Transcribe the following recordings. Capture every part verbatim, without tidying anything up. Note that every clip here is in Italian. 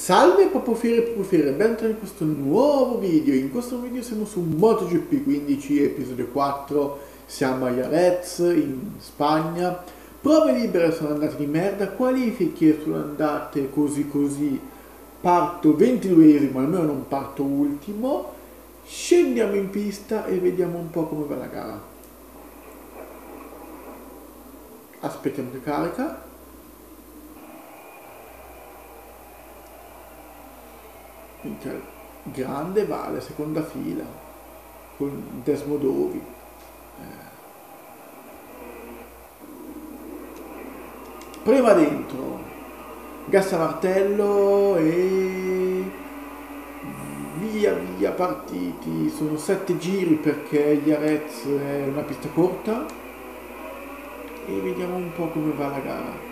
Salve Popofire e Popofire, bentornati in questo nuovo video. In questo video siamo su MotoGP quindici, episodio quattro. Siamo a Jerez, in Spagna. Prove libere sono andate di merda, qualifiche sono andate così così. Parto ventiduesimo, almeno non parto ultimo. Scendiamo in pista e vediamo un po' come va la gara. Aspettiamo che carica. Grande Vale, seconda fila con Desmodovi. Eh. Prima dentro gas a martello e via via partiti. Sono sette giri perché Jerez è una pista corta e vediamo un po' come va la gara.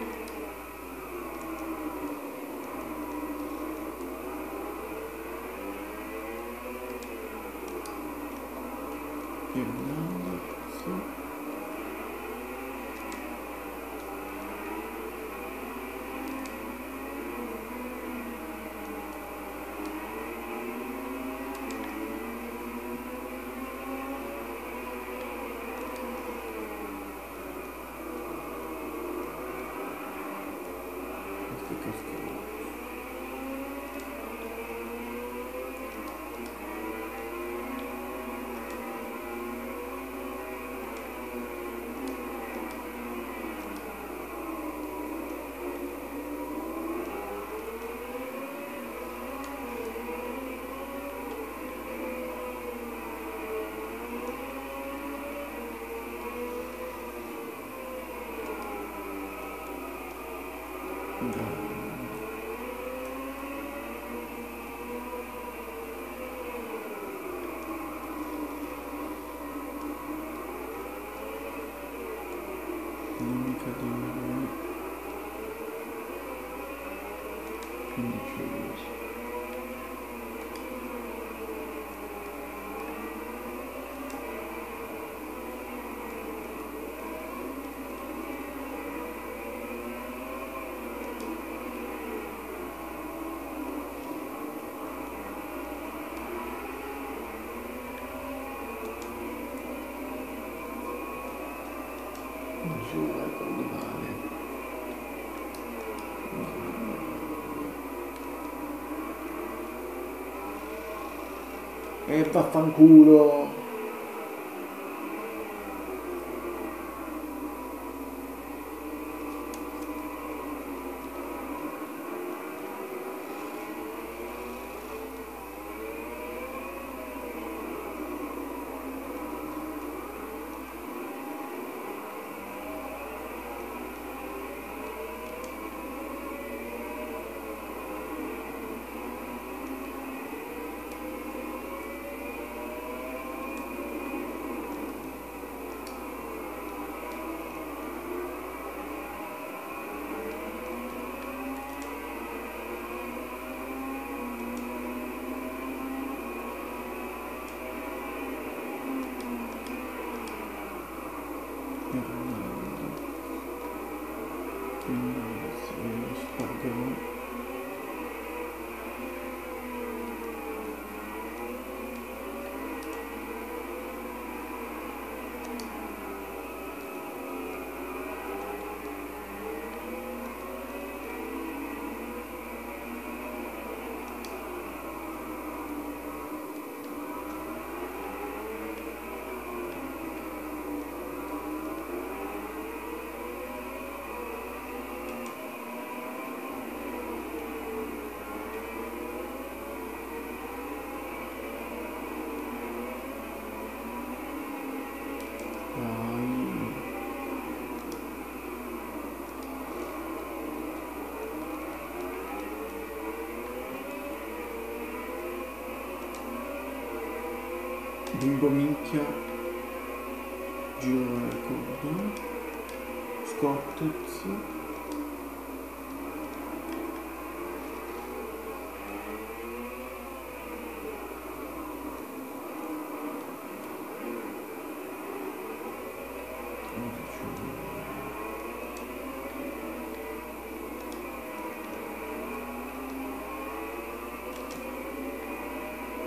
Sì. Non mi cadere quindici. Giù al Cordovale. E vaffanculo. Bimbo minchia, giro nel cordo, Scottez,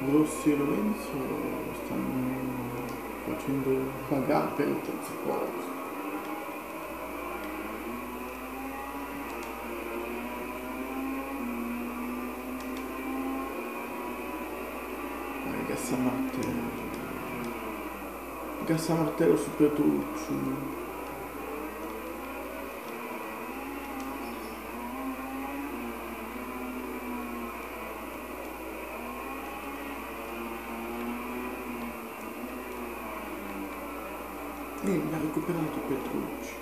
Rossi e Lorenzo stanno facendo pagare per il terzo posto. Gassamartello Gassamartello su Petrucci. E mi ha recuperato Petrucci.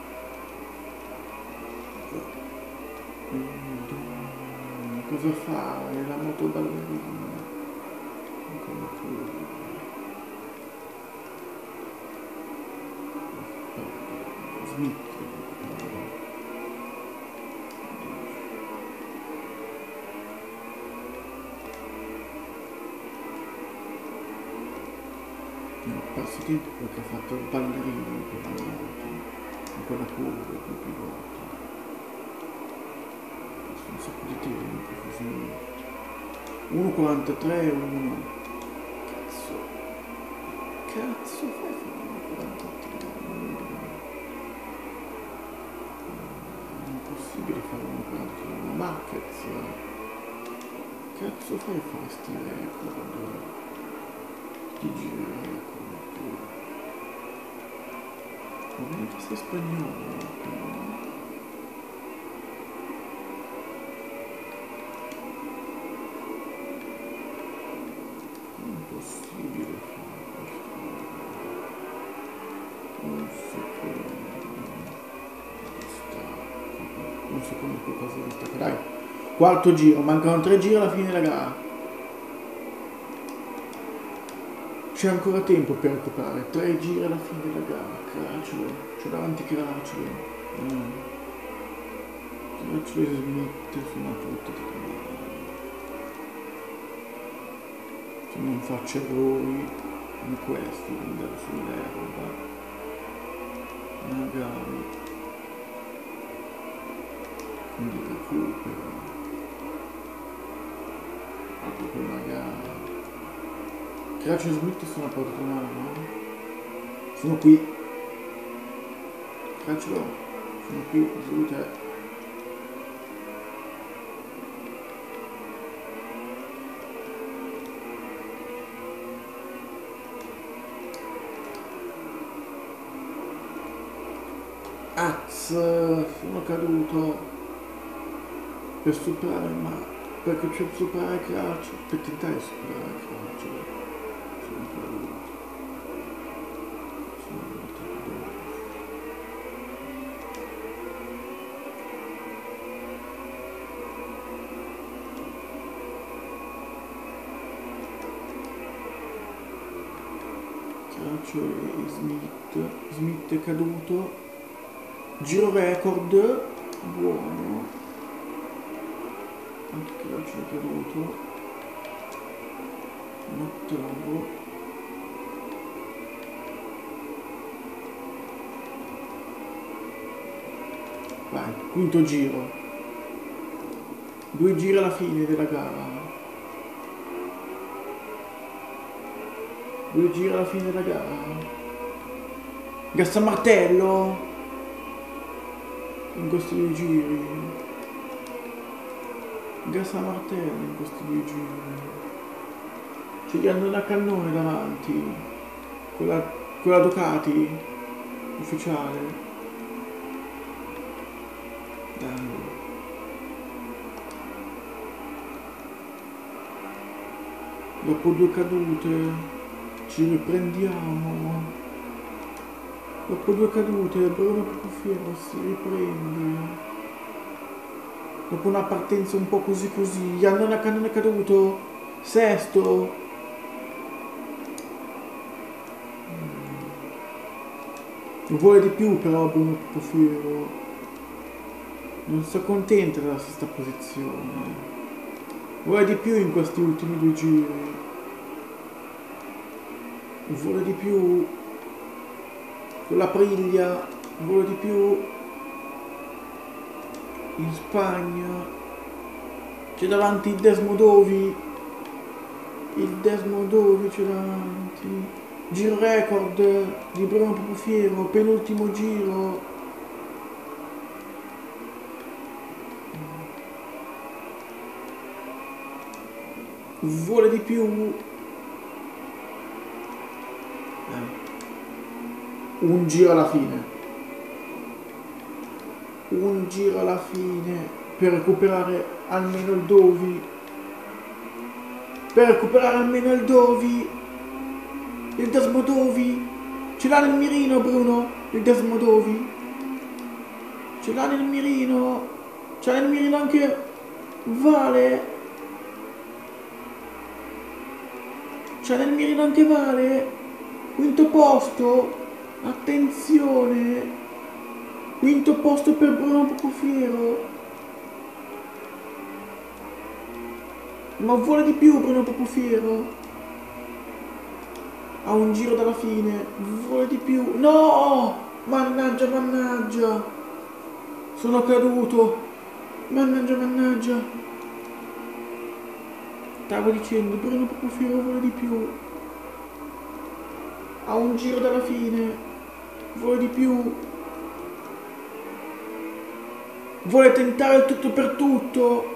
Cosa fa? È la motoballerina. Smith. Ho perso tempo perché ha fatto il ballerino per in quella curva più pilota. Un sacco di tempo così. uno quarantatré e uno. Cazzo. Cazzo fai fare uno quarantatré? È impossibile fare uno quarantatré. Ma Marquez. Cazzo fai a fare sti record? Ti giri record. Ovviamente sei spagnolo. Impossibile fare questo. Un secondo di stacco. Un secondo di qualcosa di stacco. Dai, quarto giro, mancano tre giri alla fine della gara. C'è ancora tempo per recuperare, tre giri alla fine della gara. Cracciolo, c'è davanti Cracciolo. Mm. Cracciolo e Smith sono tutti di male. Se non faccio errori in questo, andare sull'erba, magari quindi recupero proprio quella gara. Cracciolo e Smith sono a porta mano, no? Sono qui. Cracciolo, sono qui, su te. Az, sono caduto per superare, ma perché per superare Cracciolo, per tentare di superare Cracciolo, sono caduto. Sono andato dove? Cracciolo e Smith, Smith è caduto. Giro record, buono, anche Cracciolo è caduto, un ottavo, vai, quinto giro, due giri alla fine della gara, due giri alla fine della gara, Gassamartello in questi due giri, Gassamartello in questi due giri, ce gli hanno da cannone davanti, quella, quella Ducati ufficiale, dai, dopo due cadute ci riprendiamo. Dopo due cadute, Bruno Capofero si riprende. Dopo una partenza un po' così così, gli hanno una cannone caduto. Sesto. Mm. Vuole di più però Bruno Capofero. Non si accontenta della sesta posizione. Vuole di più in questi ultimi due giri. Vuole di più. Con la Priglia, vuole di più. In Spagna c'è davanti Desmodovi, il Desmodovic davanti, giro record di Bruno Popofiero, penultimo giro, vuole di più, eh. un giro alla fine, un giro alla fine per recuperare almeno il Dovi, per recuperare almeno il Dovi, il Desmodovi, ce l'ha nel mirino Bruno, il Desmodovi, ce l'ha nel mirino, ce l'ha nel mirino anche Vale, ce l'ha nel mirino anche Vale, quinto posto, attenzione, quinto posto per Bruno Popofiero. Ma vuole di più Bruno Popofiero? Ha un giro dalla fine, vuole di più. No! Mannaggia, mannaggia! Sono caduto! Mannaggia, mannaggia! Stavo dicendo, Bruno Popofiero vuole di più. Ha un giro dalla fine, vuole di più. Vuole tentare il tutto per tutto.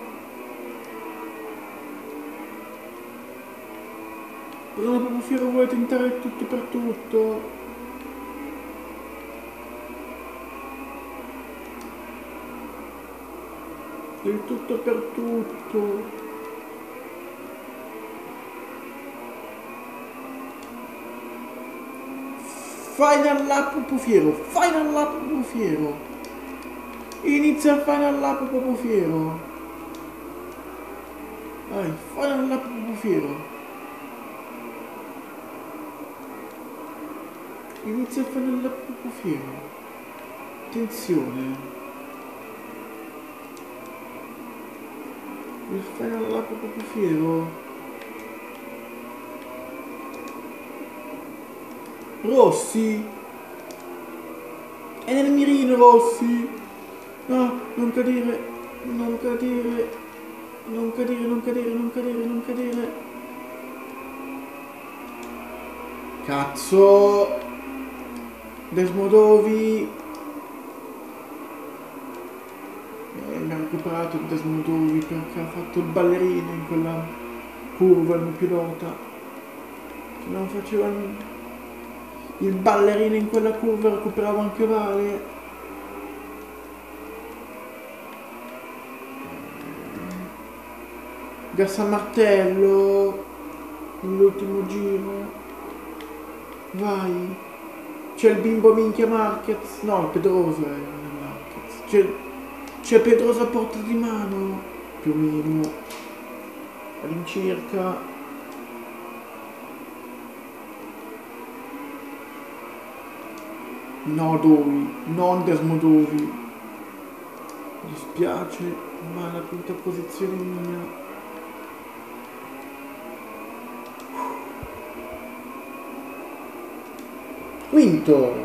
Bruno Popofiero vuole tentare il tutto per tutto. Il tutto per tutto. Final lap Popofiero. Final lap Popofiero. Inizia il final lap Popofiero. Vai, final lap Popofiero. Inizia a fare il Popofiero. Attenzione. Il final lap Popofiero. Rossi. È nel mirino Rossi. No, non cadere. Non cadere. Non cadere, non cadere, non cadere, non cadere. Cazzo. Desmodovi, eh, mi ha recuperato il Desmodovi perché ha fatto il ballerino in quella curva, il mio pilota, se non faceva il, il ballerino in quella curva recuperava anche Vale. Gas a martello nell'ultimo giro, vai. C'è il bimbo minchia Marquez, no, il Pedrosa è Marquez. C'è, c'è Pedrosa a porta di mano, più o meno, all'incirca. No, Dovi, non Desmodovi. Mi dispiace, ma la quinta posizione mia. Quinto,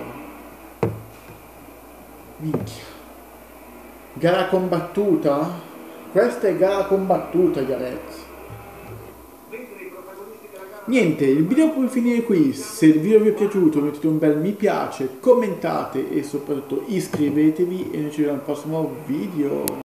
minchia, gara combattuta, questa è gara combattuta Yarez. Niente, il video può finire qui. Se il video vi è piaciuto mettete un bel mi piace, commentate e soprattutto iscrivetevi e noi ci vediamo al prossimo video.